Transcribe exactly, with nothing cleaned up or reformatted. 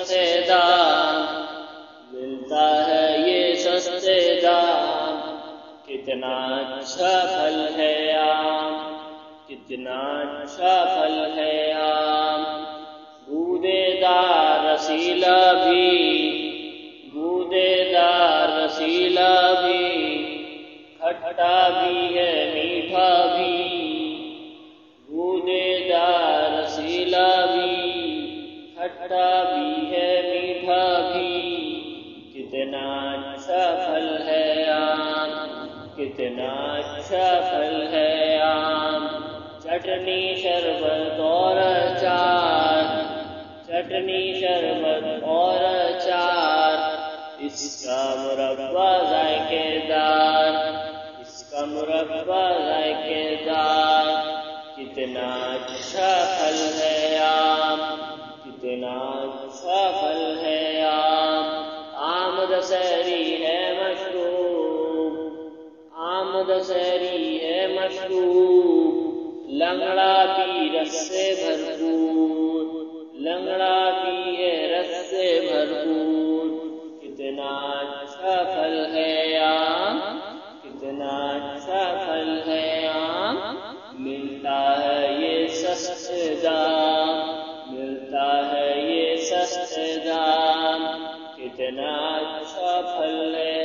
سستے دام، ملتا ہے یہ سستے دام، کتنا اچھا پھل ہے آم، کتنا اچھا پھل ہے آم، گودے دار رسیلا بھی، گودے دار رسیلا بھی، کھٹا بھی ہے میٹھا بھی، گودے دار رسیلا بھی، کھٹا بھی ہے میٹھا بھی، کتنا اچھا پھل ہے آم، کتنا اچھا پھل ہے آم، چٹنی شربت اور اچار، چٹنی شربت اور اچار، اس کا مربع ذائقے دار، اس کا مربع ذائقے دار، کتنا اچھا پھل ہے آم، کتنا اچھا پھل ہے آم، آم دسہری ہے مشروب، آم دسہری ہے مشروب، لنگڑا بھی رس سے بھرپور، لنگڑا بھی ہے رس سے بھرپور، کتنا اچھا پھل ہے آم، کتنا اچھا پھل ہے آم، ملتا ہے یہ سستے دام، ملتا ہے یہ سستے دام، کتنا اچھا پھل ہے